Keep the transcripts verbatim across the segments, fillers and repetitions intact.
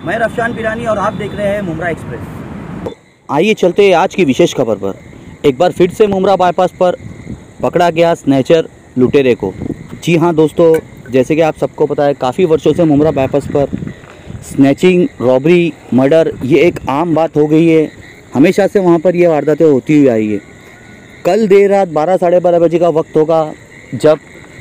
मैं रफशान पिरानी और आप देख रहे हैं मुमरा एक्सप्रेस। आइए चलते हैं आज की विशेष खबर पर। एक बार फिर से मुमरा बाईपास पर पकड़ा गया स्नैचर लुटेरे को। जी हाँ दोस्तों, जैसे कि आप सबको पता है, काफ़ी वर्षों से मुमरा बाईपास पर स्नैचिंग, रॉबरी, मर्डर ये एक आम बात हो गई है। हमेशा से वहाँ पर ये वारदातें होती हुई आई है। कल देर रात बारह साढ़े बारह बजे का वक्त होगा जब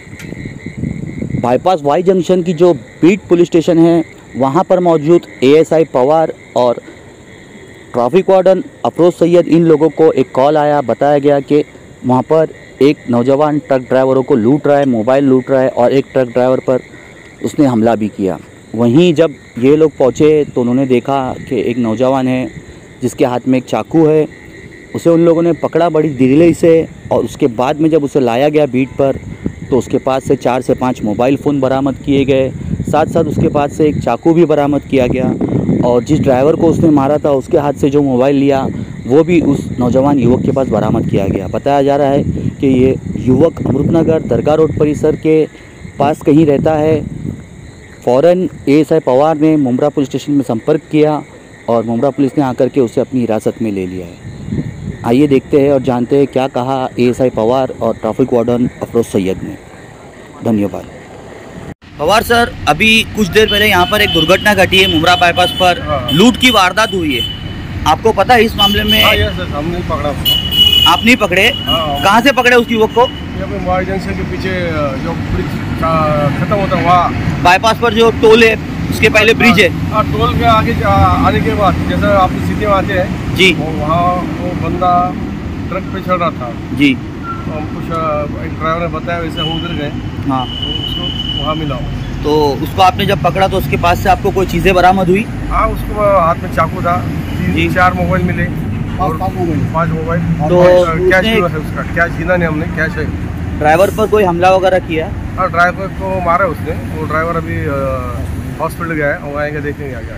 बाईपास वाई जंक्शन की जो बीट पुलिस स्टेशन है वहाँ पर मौजूद एएसआई पवार और ट्रैफिक वार्डन अफरोज़ सैयद, इन लोगों को एक कॉल आया। बताया गया कि वहाँ पर एक नौजवान ट्रक ड्राइवरों को लूट रहा है, मोबाइल लूट रहा है और एक ट्रक ड्राइवर पर उसने हमला भी किया। वहीं जब ये लोग पहुँचे तो उन्होंने देखा कि एक नौजवान है जिसके हाथ में एक चाकू है। उसे उन लोगों ने पकड़ा बड़ी दिलेरी से और उसके बाद में जब उसे लाया गया बीट पर तो उसके पास से चार से पाँच मोबाइल फ़ोन बरामद किए गए। साथ साथ उसके पास से एक चाकू भी बरामद किया गया और जिस ड्राइवर को उसने मारा था उसके हाथ से जो मोबाइल लिया वो भी उस नौजवान युवक के पास बरामद किया गया। बताया जा रहा है कि ये युवक अमृतनगर दरगाह रोड परिसर के पास कहीं रहता है। फ़ौरन एएसआई पवार ने मुमरा पुलिस स्टेशन में संपर्क किया और मुमरा पुलिस ने आकर के उसे अपनी हिरासत में ले लिया है। आइए देखते हैं और जानते हैं क्या कहा एएसआई पवार और ट्रैफिक वार्डन अफरोज़ सैयद ने। धन्यवाद। पवार सर, अभी कुछ देर पहले यहाँ पर एक दुर्घटना घटी है मुमरा बाईपास पर। हाँ। लूट की वारदात हुई है, आपको पता है इस मामले में? हाँ, यस, हम नहीं पकड़ा उसको। आप नहीं पकड़े? हाँ। कहाँ से पकड़े उस युवक को? वाई जंक्शन के पीछे जो ब्रिज खत्म होता है वहाँ बाईपास पर जो टोल है उसके पहले ब्रिज है। हाँ, टोल के आगे आने के बाद जैसे आप सिटी में आते हैं जी, वहाँ वो बंदा ट्रक पे चढ़ रहा था जी। तो हम कुछ एक ड्राइवर ने बताया, वैसे हम उधर गए। हाँ, तो उसको वहाँ मिला। तो उसको आपने जब पकड़ा तो उसके पास से आपको कोई चीज़ें बरामद हुई? हाँ, उसको हाथ में चाकू था, तीन चार मोबाइल मिले और पाँच मोबाइल। तो कैश है उसका, कैश गिना नहीं हमने, कैश है। ड्राइवर पर कोई हमला वगैरह किया? हाँ, ड्राइवर को मारा उसने। वो ड्राइवर अभी हॉस्पिटल गया है, वहाँ आएंगे देखेंगे आगे।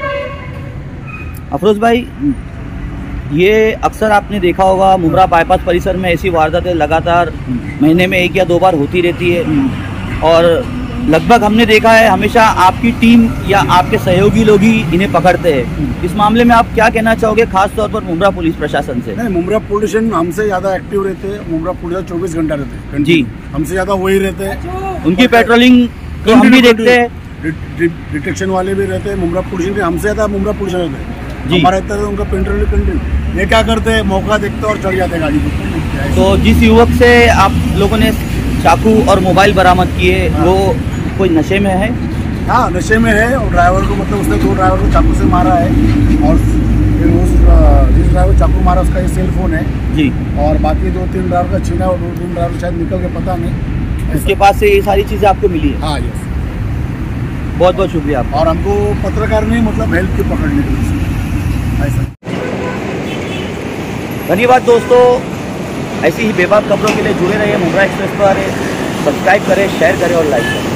अफरोज़ भाई, ये अक्सर आपने देखा होगा मुमरा बाईपास परिसर में ऐसी वारदातें लगातार महीने में एक या दो बार होती रहती है और लगभग हमने देखा है हमेशा आपकी टीम या आपके सहयोगी लोग ही इन्हें पकड़ते हैं। इस मामले में आप क्या कहना चाहोगे, खास तौर पर मुमरा पुलिस प्रशासन से? नहीं, मुमरा पुलिस हमसे ज़्यादा एक्टिव रहते हैं। मुमरा पुलिस चौबीस घंटा रहते हैं जी, हमसे ज़्यादा वही रहते हैं। उनकी पेट्रोलिंग तो हम भी देखते हैं, डिटेक्शन वाले भी रहते हैं। मुमरा पुलिस भी हमसे ज़्यादा मुमरा पुलिस रहते हैं। हमारा रहता है उनका पेट्रोलिंग कंटिन्यू। ये क्या करते हैं, मौका देखते और चढ़ जाते हैं गाड़ी को। तो जिस युवक से आप लोगों ने चाकू और मोबाइल बरामद किए, हाँ, वो कोई नशे में है? हाँ, नशे में है। और ड्राइवर को, मतलब उसने दो ड्राइवर को चाकू से मारा है और फिर उस जिस ड्राइवर चाकू मारा उसका ये सेल फोन है जी, और बाकी दो तीन ड्राइवर का छीना और दो तीन ड्राइवर शायद निकल के, पता नहीं। उसके पास से ये सारी चीज़ें आपको मिली है? हाँ, यस। बहुत बहुत शुक्रिया आपका। और हमको पत्रकार ने मतलब हेल्प की पकड़ने के लिए ऐसा। धन्यवाद दोस्तों, ऐसी ही बेबाक खबरों के लिए जुड़े रहिए मुमरा एक्सप्रेस पर। सब्सक्राइब करें, शेयर करें और लाइक करें।